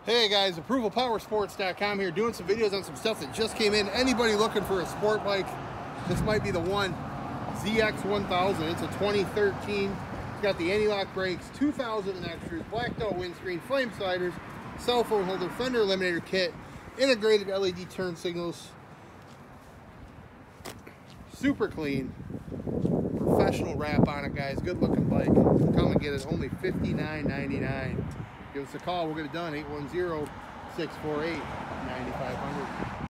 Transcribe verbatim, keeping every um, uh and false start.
Hey guys, approval power sports dot com here, doing some videos on some stuff that just came in. Anybody looking for a sport bike, this might be the one. Z X one thousand, it's a twenty thirteen. It's got the anti-lock brakes, two thousand extras, blacked out windscreen, flame sliders, cell phone holder, fender eliminator kit, integrated L E D turn signals. Super clean. Professional wrap on it, guys. Good looking bike. Come and get it. Only fifty-nine ninety-nine. Give us a call. We'll get it done. eight one zero, six four eight, nine five zero zero.